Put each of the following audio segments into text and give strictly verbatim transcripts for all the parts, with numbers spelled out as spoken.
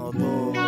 uno, dos.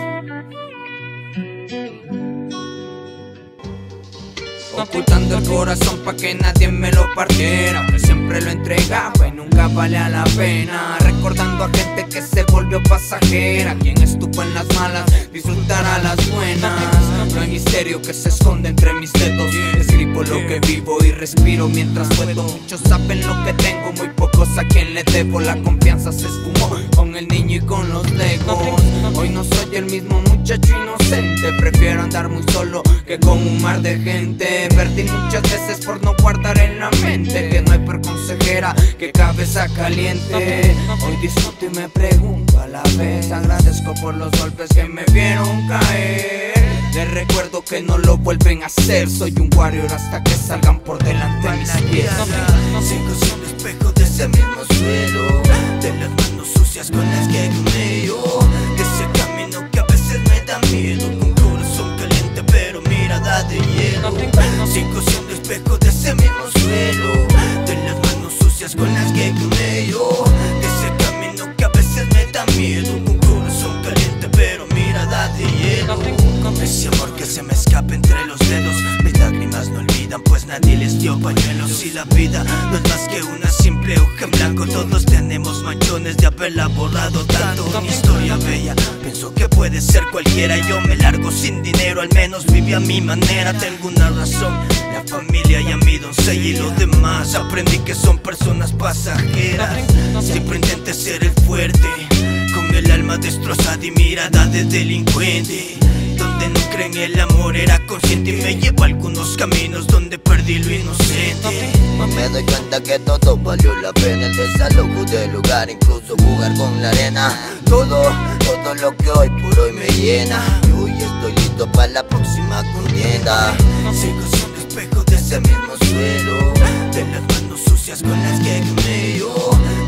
Ocultando el corazón pa' que nadie me lo partiera, que siempre lo entregaba y nunca valía la pena. Recordando a gente que se volvió pasajera, quien estuvo en las malas disfrutará las buenas. No hay misterio que se esconde entre mis dedos. Escribo lo que vivo y respiro mientras puedo. Muchos saben lo que tengo, muy pocos a quien le debo. La confianza se esfumó con el niño y con los legos. Hoy no soy el mismo muchacho inocente, prefiero andar muy solo que con un mar de gente. Perdí muchas veces por no guardar en la mente que no hay peor consejera que cabeza caliente. Hoy disfruto y me pregunto a la vez, agradezco por los golpes que me vieron caer. Les recuerdo que no lo vuelven a hacer, soy un warrior hasta que salgan por delante mis pies. Sigo siendo espejo de ese mismo suelo, de las manos sucias con las que comí yo, de ese camino que a veces me da miedo, con corazón caliente pero mirada de hielo. Sigo siendo espejo de ese mismo suelo, de las manos sucias con las que comí yo, de ese camino que a veces me da miedo, con corazón caliente pero mirada de hielo. Ese amor que se me escapa entre los dedos, mis lágrimas no olvidan pues nadie les dio pañuelos. Y la vida no es más que una simple hoja en blanco, todos tenemos manchones de haberla borrado tanto. Mi historia bella, pienso que puede ser cualquiera, yo me largo sin dinero, al menos viví a mi manera. Tengo una razón, la familia y a mi doncella, y lo demás aprendí que son personas pasajeras. Siempre intenté ser el fuerte, con el alma destrozada y mirada de delincuente. Donde no creen el amor era consciente y me llevo a algunos caminos donde perdí lo inocente. Me doy cuenta que todo valió la pena, el desalojo del lugar, incluso jugar con la arena. Todo, todo lo que hoy por hoy me llena, y hoy estoy listo para la próxima contienda. Sigo siendo espejo de ese mismo suelo, de las manos sucias con las que comí yo,